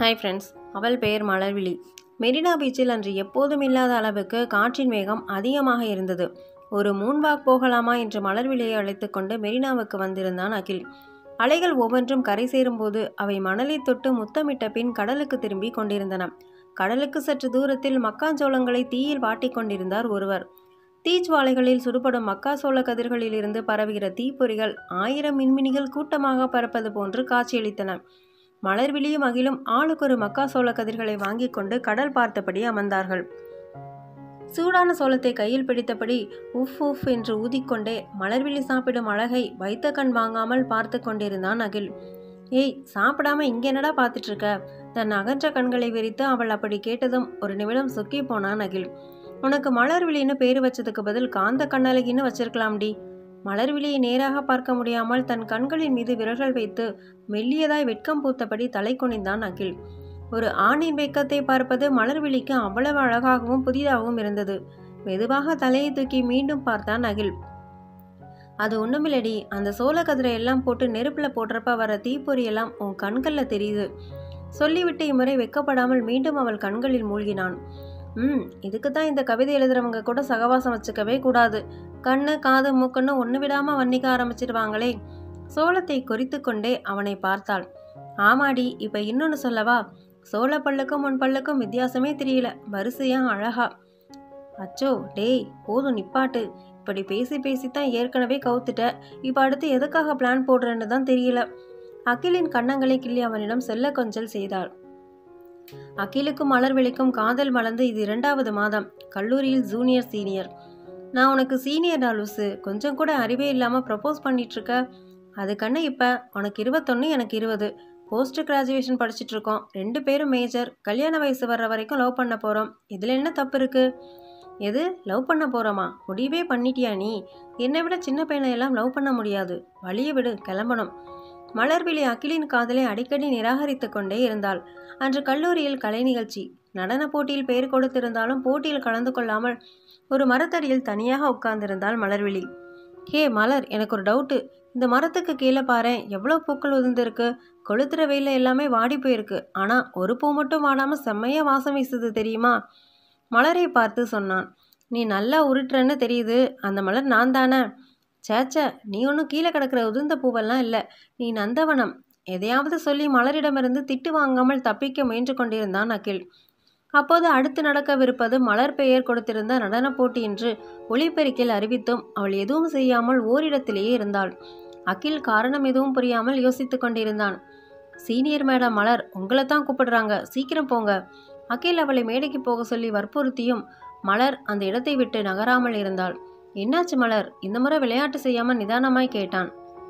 Hi friends, அவள் பெயர் மலர்விழி. மெரினா பீச்சில் அன்று எப்போதும் இல்லாத அளவுக்கு காற்றின் வேகம் அதிகமாக இருந்தது. ஒரு மூன்வாக் போகலாமா என்று மலர்விழியை அழைத்து கொண்டு மெரினாவுக்கு வந்திருந்தான் அகில். அலைகள் ஒவ்வொன்றும் கரை சேரும்போது அவை மணலை தொட்டு முத்தமிட்ட பின் கடலுக்கு திரும்பி கொண்டிருந்தன. கடலுக்கு சற்று தூரத்தில் மக்காஞ்சோளங்களை தீயில் வாட்டிக் கொண்டிருந்தார் ஒருவர். தீச்சுவாலைகளில் சுடுபடும் மக்காசோள கதிர்களில் இருந்து பரவுகிற தீப்பொறிகள் 1000 மின்மினிகள் கூட்டமாக பறப்பது போன்று காட்சியளித்தன. மலர்விழியும் அகிலும் ஆளுக்கொரு மக்காசோள கதிர்களை வாங்கி கொண்டு கடல் பார்த்தபடி அமர்ந்தார்கள். சூடான சோளத்தை கையில் பிடித்தபடி உஃப் உஃப் என்று ஊதிக்கொண்டே மலர்விழி சாப்பிடும் அழகை வைத்த கண் வாங்காமல் பார்த்து கொண்டிருந்தான் அகில். ஏய், சாப்பிடாம இங்க என்னடா பார்த்துட்டு இருக்க? தன் அகன்ற கண்களை விரித்து அவள் அப்படி கேட்டதும் ஒரு நிமிடம் சொக்கி போனான் அகில். உனக்கு மலர்விழின்னு பேரு வச்சதுக்கு பதில் காந்த கண்ணழகின்னு வச்சிருக்கலாம்டி. மலர்விழியை நேராக பார்க்க முடியாமல் தன் கண்களின் மீது விரல்கள் வைத்து மெல்லியதாய் வெட்கம் பூத்தபடி தலை குனிந்தான் அகில். ஒரு ஆணின் வெட்கத்தை பார்ப்பது மலர்விழிக்கு அவ்வளவு அழகாகவும் புதிதாகவும் இருந்தது. மெதுவாக தலையை தூக்கி மீண்டும் பார்த்தான் அகில். அது ஒண்ணுமில்லடி, அந்த சோள கதிரை எல்லாம் போட்டு நெருப்புல போடுறப்ப வர தீப்பொறியெல்லாம் உன் கண்கள்ல தெரியுது. சொல்லிவிட்டு இம்முறை வெக்கப்படாமல் மீண்டும் அவள் கண்களில் மூழ்கினான். இதுக்குத்தான் இந்த கவிதை எழுதுறவங்க கூட சகவாசம் வச்சுக்கவே கூடாது. கண்ணு காது மூக்குன்னு ஒன்று விடாம வன்னிக்க ஆரம்பிச்சிடுவாங்களே. சோளத்தை குறித்து கொண்டே அவனை பார்த்தாள். ஆமாடி, இப்ப இன்னொன்னு சொல்லவா? சோள பல்லுக்கும் உன் பல்லுக்கும் வித்தியாசமே தெரியல, வரிசையா அழகா. அச்சோ டேய், போதும் நிப்பாட்டு. இப்படி பேசி பேசித்தான் ஏற்கனவே கவுத்துட்ட. இப்ப அடுத்து எதுக்காக பிளான் போடுறேன்னு தான் தெரியல. அகிலின் கன்னங்களை கிள்ளி அவனிடம் செல்ல கொஞ்சல் செய்தாள். அகிலுக்கும் மலர்விழிக்கும் காதல் மலர்ந்து இது 2வது மாதம். கல்லூரியில் ஜூனியர் சீனியர். நான் உனக்கு சீனியர் லூசு. கொஞ்சம் கூட அறிவே இல்லாம ப்ரப்போஸ் பண்ணிட்டு இருக்க. அதுக்கண்ணு இப்ப உனக்கு 21, எனக்கு 20. போஸ்ட் கிராஜுவேஷன் படிச்சுட்டு இருக்கோம். 2 பேரும் மேஜர். கல்யாண வயசு வர்ற வரைக்கும் லவ் பண்ண போறோம். இதுல என்ன தப்பு இருக்கு? எது லவ் பண்ண போறோமா? முடிவே பண்ணிட்டியா நீ? என்னை விட சின்ன பையனை எல்லாம் லவ் பண்ண முடியாது. வழிய விடு, கிளம்பணும். மலர்விழி அகிலின் காதலை அடிக்கடி நிராகரித்து கொண்டே இருந்தாள். அன்று கல்லூரியில் கலை நிகழ்ச்சி. நடன போட்டியில் பெயர் கொடுத்திருந்தாலும் போட்டியில் கலந்து கொள்ளாமல் ஒரு மரத்தடியில் தனியாக உட்கார்ந்திருந்தாள் மலர்விழி. ஹே மலர், எனக்கு ஒரு டவுட்டு. இந்த மரத்துக்கு கீழே பாரு, எவ்வளோ பூக்கள் உதிர்ந்திருக்கு. கொளுத்துற வெயில எல்லாமே வாடி போயிருக்கு. ஆனா ஒரு பூ மட்டும் வாடாம செம்மையா வாசம் வீசுது தெரியுமா? மலரை பார்த்து சொன்னான். நீ நல்லா உருட்டுறன்னு தெரியுது. அந்த மலர் நான் தானே? சேச்ச, நீ ஒன்றும் கீழே கிடக்கிற உதிர்ந்த பூவெல்லாம் இல்லை. நீ நந்தவனம். எதையாவது சொல்லி மலரிடமிருந்து திட்டு வாங்காமல் தப்பிக்க முயன்று கொண்டிருந்தான் அகில். அப்போது அடுத்து நடக்கவிருப்பது மலர் பெயர் கொடுத்திருந்த நடன போட்டி என்று ஒளிபெருக்கில் அறிவித்தும் அவள் எதுவும் செய்யாமல் ஓரிடத்திலேயே இருந்தாள். அகில் காரணம் எதுவும் புரியாமல் யோசித்து கொண்டிருந்தான். சீனியர் மேடம் மலர், உங்களை தான் கூப்பிடுறாங்க, சீக்கிரம் போங்க. அகில் அவளை மேடைக்கு போக சொல்லி வற்புறுத்தியும் மலர் அந்த இடத்தை விட்டு நகராமல் இருந்தாள். என்னாச்சு மலர்? இந்த முறை விளையாட்டு செய்யாம நிதானமாய் கேட்டான்.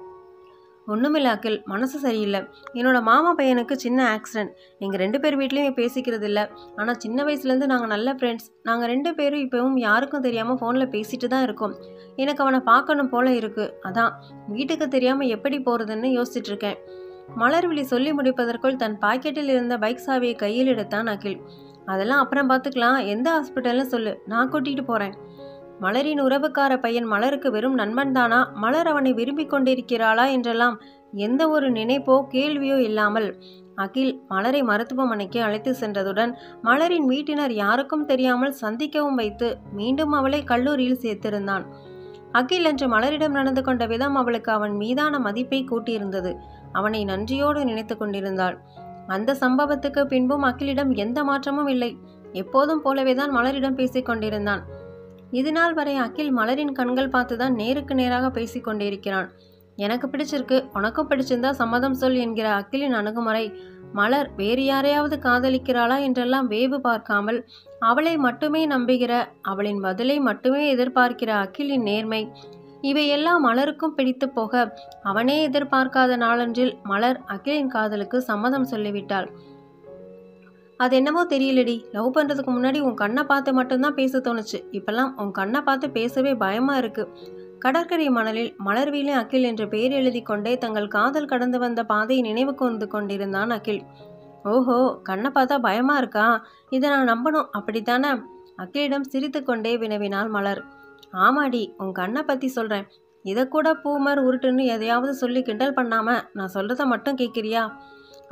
ஒண்ணுமில்ல அகில், மனசு சரியில்லை. என்னோட மாமா பையனுக்கு சின்ன ஆக்சிடென்ட். எங்க 2 பேர் வீட்லயும் பேசிக்கிறது இல்லை. ஆனா சின்ன வயசுலேருந்து நாங்கள் நல்ல ஃப்ரெண்ட்ஸ். நாங்கள் 2 பேரும் இப்பவும் யாருக்கும் தெரியாம ஃபோனில் பேசிட்டு தான் இருக்கோம். எனக்கு அவனை பார்க்கணும் போல இருக்கு. அதான் வீட்டுக்கு தெரியாம எப்படி போறதுன்னு யோசிச்சுட்டு இருக்கேன். மலர்விழி சொல்லி முடிப்பதற்குள் தன் பாக்கெட்டில் இருந்த பைக் சாவியை கையில் எடுத்தான் அகில். அதெல்லாம் அப்புறம் பார்த்துக்கலாம். எந்த ஹாஸ்பிட்டல்னு சொல்லு, நான் கூட்டிகிட்டு போறேன். மலரின் உறவுக்கார பையன் மலருக்கு வெறும் நண்பன் தானா, மலர் அவனை விரும்பி கொண்டிருக்கிறாளா என்றெல்லாம் எந்த ஒரு நினைப்போ கேள்வியோ இல்லாமல் அகில் மலரை மருத்துவமனைக்கு அழைத்து சென்றதுடன் மலரின் வீட்டினர் யாருக்கும் தெரியாமல் சந்திக்கவும் வைத்து மீண்டும் அவளை கல்லூரியில் சேர்த்திருந்தான். அகில் அன்று மலரிடம் நடந்து கொண்ட விதம் அவளுக்கு அவன் மீதான மதிப்பை கூட்டியிருந்தது. அவனை நன்றியோடு நினைத்து கொண்டிருந்தாள். அந்த சம்பவத்துக்கு பின்பும் அகிலிடம் எந்த மாற்றமும் இல்லை. எப்போதும் போலவேதான் மலரிடம் பேசிக் கொண்டிருந்தான். இதுநாள் வரை அகில் மலரின் கண்கள் பார்த்துதான் நேருக்கு நேராக பேசிக் கொண்டிருக்கிறான். எனக்கு பிடிச்சிருக்கு, உனக்கும் பிடிச்சிருந்தா சம்மதம் சொல் என்கிற அகிலின் அணுகுமுறை, மலர் வேறு யாரையாவது காதலிக்கிறாளா என்றெல்லாம் வேவு பார்க்காமல் அவளை மட்டுமே நம்புகிற, அவளின் பதிலை மட்டுமே எதிர்பார்க்கிற அகிலின் நேர்மை, இவையெல்லாம் மலருக்கும் பிடித்து போக அவனே எதிர்பார்க்காத நாளொன்றில் மலர் அகிலின் காதலுக்கு சம்மதம் சொல்லிவிட்டாள். அது என்னமோ தெரியலடி, லவ் பண்ணுறதுக்கு முன்னாடி உன் கண்ணை பார்த்து மட்டும்தான் பேச தோணுச்சு. இப்பெல்லாம் உன் கண்ணை பார்த்து பேசவே பயமா இருக்கு. கடற்கரை மணலில் மலர்விழி அகில் என்று பெயர் எழுதி கொண்டே தங்கள் காதல் கடந்து வந்த பாதையை நினைவு கொண்டு கொண்டிருந்தான் அகில். ஓஹோ, கண்ணை பார்த்தா பயமா இருக்கா? இதை நான் நம்பணும், அப்படித்தானே? அகிலிடம் சிரித்து கொண்டே வினவினாள் மலர். ஆமாடி, உன் கண்ணை பற்றி சொல்கிறேன். இதை கூட பூமர் உருட்டுன்னு எதையாவது சொல்லி கிண்டல் பண்ணாம நான் சொல்கிறத மட்டும் கேட்குறியா?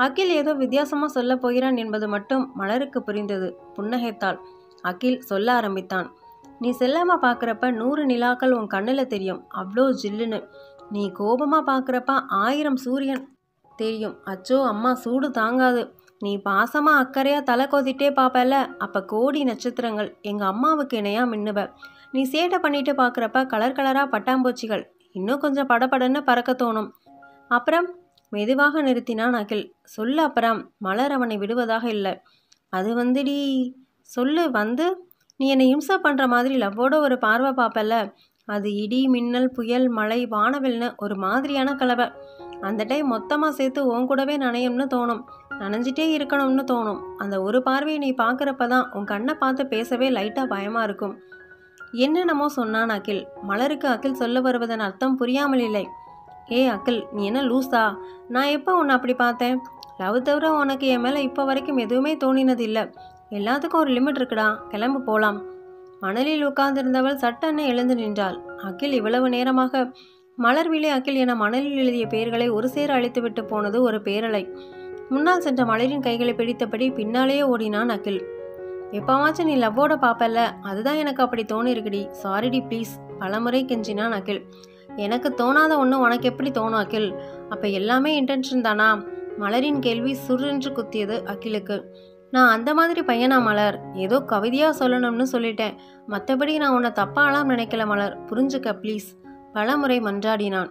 அகில் ஏதோ வித்தியாசமா சொல்ல போகிறான் என்பது மட்டும் மலருக்கு புரிந்தது. புன்னகைத்தாள். அகில் சொல்ல ஆரம்பித்தான். நீ செல்லாம பார்க்குறப்ப 100 நிலாக்கள் உன் கண்ணில் தெரியும், அவ்வளோ ஜில்லுன்னு. நீ கோபமா பார்க்குறப்ப 1000 சூரியன் தெரியும். அச்சோ அம்மா, சூடு தாங்காது. நீ பாசமா அக்கறையா தலை கோதிட்டே பார்ப்பல, அப்போ கோடி நட்சத்திரங்கள் எங்கள் அம்மாவுக்கு இணையா மின்னுவ. நீ சேட்டை பண்ணிட்டு பார்க்குறப்ப கலர் கலராக பட்டாம்பூச்சிகள் இன்னும் கொஞ்சம் படபடன்னு பறக்க தோணும். அப்புறம் மெதுவாக நிறுத்தினான் அகில். சொல்லு அப்புறம். மலர் அவனை விடுவதாக இல்லை. அது வந்துடி. சொல்லு வந்து. நீ என்னை இம்சா பண்ணுற மாதிரி லவ்வோட ஒரு பார்வை பார்ப்பல, அது இடி மின்னல் புயல் மழை வானவில்னு ஒரு மாதிரியான கலவை. அந்த டைம் மொத்தமாக சேர்த்து உன் கூடவே நனையும்னு தோணும், நனைஞ்சிட்டே இருக்கணும்னு தோணும். அந்த ஒரு பார்வையை நீ பார்க்குறப்ப தான் உன் கண்ணை பார்த்து பேசவே லைட்டாக பயமாக இருக்கும். என்னென்னமோ சொன்னான் அகில். மலருக்கு அகில் சொல்ல வருவதன் அர்த்தம் புரியாமல் இல்லை. ஏ அகில், நீ என்ன லூஸா? நான் எப்போ உன்னை அப்படி பார்த்தேன்? லவ் தவிர உனக்கு என் மேலே இப்போ வரைக்கும் எதுவுமே தோணினது இல்லை. எல்லாத்துக்கும் ஒரு லிமிட் இருக்குடா. கிளம்பு போகலாம். மணலில் உட்கார்ந்திருந்தவள் சட்டென எழுந்து நின்றாள். அகில் இவ்வளவு நேரமாக மலர்விழி அகில் என மணலில் எழுதிய பெயர்களை ஒரு சேர அழித்துவிட்டு போனது ஒரு பேரலை. முன்னால் சென்ற மலரின் கைகளை பிடித்தபடி பின்னாலேயே ஓடினான் அகில். எப்பவாச்சும் நீ லவ்வோட பாப்பல்ல, அதுதான் எனக்கு அப்படி தோணிருக்குடி. சாரிடி ப்ளீஸ். பலமுறை கெஞ்சினான் அகில். எனக்கு தோணாத ஒன்று உனக்கு எப்படி தோணும் அகில்? அப்போ எல்லாமே இன்டென்ஷன் தானா? மலரின் கேள்வி சுரென்று குத்தியது அகிலுக்கு. நான் அந்த மாதிரி பையனா மலர்? ஏதோ கவிதையாக சொல்லணும்னு சொல்லிட்டேன். மற்றபடி நான் உன்னை தப்பாலாம் நினைக்கல மலர், புரிஞ்சுக்க ப்ளீஸ். பலமுறை மன்றாடினான்.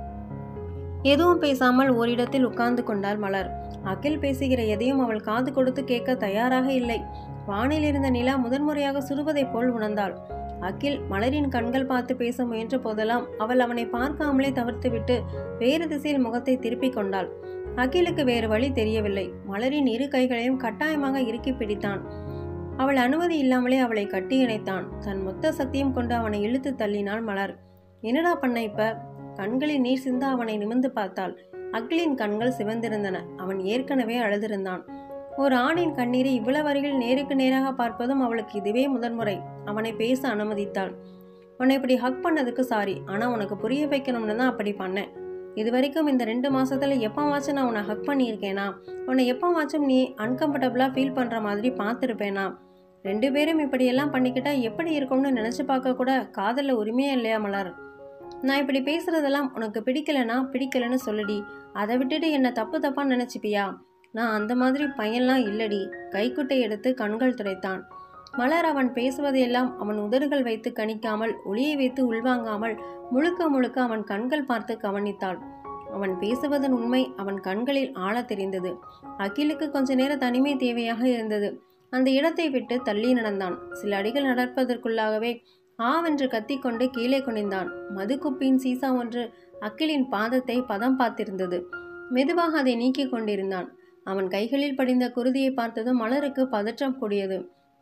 எதுவும் பேசாமல் ஓரிடத்தில் உட்கார்ந்து கொண்டாள் மலர். அகில் பேசுகிற எதையும் அவள் காது கொடுத்து கேட்க தயாராக இல்லை. வானில் இருந்த நிலா முதன்முறையாக சுடுவதைப் போல் உணர்ந்தாள். அகில் மலரின் கண்கள் பார்த்து பேச முயன்ற போதெல்லாம் அவள் அவனை பார்க்காமலே தவிர்த்துவிட்டு வேறு திசையில் முகத்தை திருப்பிக் கொண்டாள். அகிலுக்கு வேறு வழி தெரியவில்லை. மலரின் இரு கைகளையும் கட்டாயமாக இறுக்கி பிடித்தான். அவள் அனுமதி இல்லாமலே அவளை கட்டி இணைத்தான். தன் மொத்த சக்தியும் கொண்டு அவனை இழுத்து தள்ளினாள் மலர். என்னடா பண்ண இப்ப? கண்களில் நீர் சிந்த அவனை நிமிர்ந்து பார்த்தாள். அகிலின் கண்கள் சிவந்திருந்தன. அவன் ஏற்கனவே அழுதிருந்தான். ஒரு ஆணின் கண்ணீரை இவ்வளவு அருகில் நேருக்கு நேராக பார்ப்பதும் அவளுக்கு இதுவே முதன்முறை. அவனை பேச அனுமதித்தாள். உன்னை இப்படி ஹக் பண்ணதுக்கு சாரி. ஆனா உனக்கு புரிய வைக்கணும்னு தான் அப்படி பண்ணேன். இது வரைக்கும் இந்த 2 மாசத்துல எப்பவாச்சும் நான் உன்னை ஹக் பண்ணியிருக்கேனா? உன்னை எப்பவாச்சும் நீ அன்கம்ஃபர்டபுளா ஃபீல் பண்ற மாதிரி பார்த்துருப்பேனா? 2 பேரும் இப்படியெல்லாம் பண்ணிக்கிட்டா எப்படி இருக்கும்னு நினைச்சு பார்க்க கூட காதல்ல உரிமையே இல்லையா மலர்? நான் இப்படி பேசுறதெல்லாம் உனக்கு பிடிக்கலன்னு சொல்லுடி. அதை விட்டுட்டு என்ன தப்பு தப்பா நினைச்சுப்பியா? நான் அந்த மாதிரி பையன்லாம் இல்லடி. கைக்குட்டை எடுத்து கண்கள் துடைத்தான். மலர் அவன் பேசுவதையெல்லாம் அவன் உதடுகள் வைத்து கணிக்காமல், ஒளியை வைத்து உள்வாங்காமல் முழுக்க முழுக்க அவன் கண்கள் பார்த்து கவனித்தாள். அவன் பேசுவதன் உண்மை அவன் கண்களில் ஆழ தெரிந்தது. அகிலுக்கு கொஞ்ச நேர தனிமை தேவையாக இருந்தது. அந்த இடத்தை விட்டு தள்ளி நடந்தான். சில அடிகள் நடப்பதற்குள்ளாகவே ஆவென்று கத்திக்கொண்டு கீழே குனிந்தான். மதுக்குப்பின் சீசா ஒன்று அகிலின் பாதத்தை பதம் பார்த்திருந்தது. மெதுவாக அதை நீக்கி கொண்டிருந்தான். அவன் கைகளில் படிந்த குருதியை பார்த்ததும் மலருக்கு பதற்றம் கூடியது.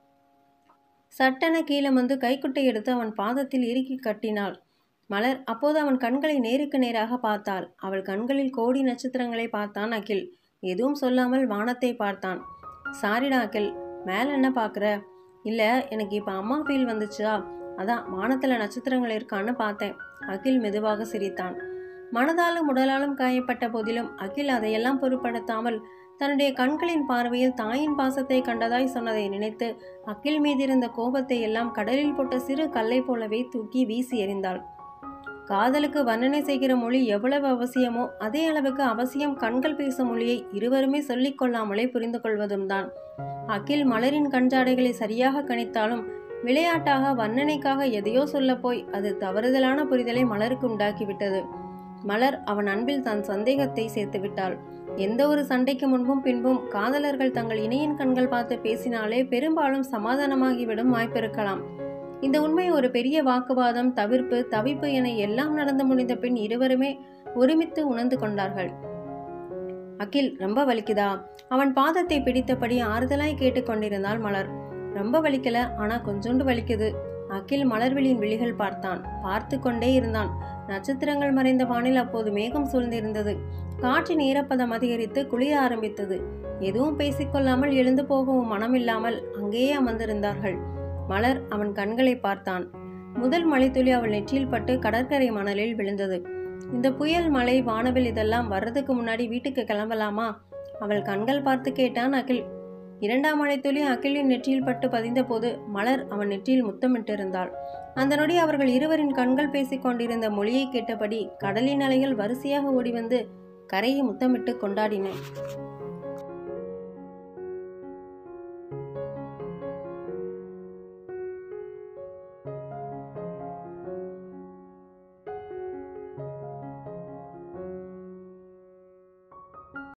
சட்டென கீழே வந்து கைக்குட்டை எடுத்து அவன் பாதத்தில் இறுக்கி கட்டினாள் மலர். அப்போது அவன் கண்களை நேருக்கு நேராக பார்த்தாள். அவள் கண்களில் கோடி நட்சத்திரங்களை பார்த்தான் அகில். எதுவும் சொல்லாமல் வானத்தை பார்த்தான். சாரிடா அகில், மேலே என்ன பார்க்குற? இல்லை, எனக்கு இப்போ அம்மா ஃபீல் வந்துச்சா, அதான் வானத்தில் நட்சத்திரங்கள் இருக்கான்னு பார்த்தேன். அகில் மெதுவாக சிரித்தான். மனதாலும் உடலாலும் காயப்பட்ட போதிலும் அகில் அதையெல்லாம் பொருட்படுத்தாமல் தன்னுடைய கண்களின் பார்வையில் தாயின் பாசத்தை கண்டதாய் சொன்னதை நினைத்து அகில் மீதிருந்த கோபத்தை எல்லாம் கடலில் போட்ட சிறு கல்லை போலவே தூக்கி வீசி எறிந்தாள். காதலுக்கு வர்ணனை செய்கிற மொழி எவ்வளவு அவசியமோ அதே அளவுக்கு அவசியம் கண்கள் பேசும் மொழியை இருவருமே சொல்லிக் கொள்ளாமலே புரிந்து கொள்வதும் தான். அகில் மலரின் கஞ்சாடைகளை சரியாக கணித்தாலும் விளையாட்டாக வர்ணனைக்காக எதையோ சொல்ல போய் அது தவறுதலான புரிதலை மலருக்கு உண்டாக்கிவிட்டது. மலர் அவன் அன்பில் தன் சந்தேகத்தை சேர்த்து விட்டாள். எந்த ஒரு சண்டைக்கு முன்பும் பின்பும் காதலர்கள் தங்கள் இணையின் கண்கள் பார்த்து பேசினாலே பெரும்பாலும் சமாதானமாகிவிடும் வாய்ப்பிருக்கலாம். இந்த உண்மை ஒரு பெரிய வாக்குவாதம், தவிர்ப்பு, தவிப்பு என எல்லாம் நடந்து முடிந்த பின் இருவருமே ஒருமித்து உணர்ந்து கொண்டார்கள். அகில், ரொம்ப வலிக்குதா? அவன் பாதத்தை பிடித்தபடி ஆறுதலாய் கேட்டுக்கொண்டிருந்தாள் மலர். ரொம்ப வலிக்கல, ஆனா கொஞ்சோண்டு வலிக்குது. அகில் மலர்விழியின் விழிகள் பார்த்தான். பார்த்து கொண்டே இருந்தான். நட்சத்திரங்கள் மறைந்த வானில் அப்போது மேகம் சூழ்ந்திருந்தது. காற்றின் ஈரப்பதம் அதிகரித்து குளிர ஆரம்பித்தது. எதுவும் பேசிக்கொள்ளாமல் எழுந்து போகவும் மனமில்லாமல் அங்கேயே அமர்ந்திருந்தார்கள். மலர் அவன் கண்களை பார்த்தான். முதல் மழைத்துளி அவள் நெற்றியில் பட்டு கடற்கரை மணலில் விழுந்தது. இந்த புயல், மழை, வானவில் இதெல்லாம் வர்றதுக்கு முன்னாடி வீட்டுக்கு கிளம்பலாமா? அவள் கண்கள் பார்த்து கேட்டான் அகில். இரண்டாம் மழைத்துளி அகிலின் நெற்றியில் பட்டு பதிந்தபோது மலர் அவன் நெற்றியில் முத்தமிட்டிருந்தாள். அந்த நொடி அவர்கள் இருவரின் கண்கள் பேசிக் கொண்டிருந்த மொழியை கேட்டபடி கடலின் அலைகள் வரிசையாக ஓடிவந்து கரையை முத்தமிட்டு கொண்டாடின.